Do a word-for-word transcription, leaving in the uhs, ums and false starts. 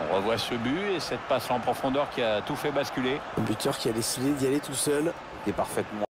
On revoit ce but et cette passe en profondeur qui a tout fait basculer. Un buteur qui a décidé d'y aller tout seul. Et parfaitement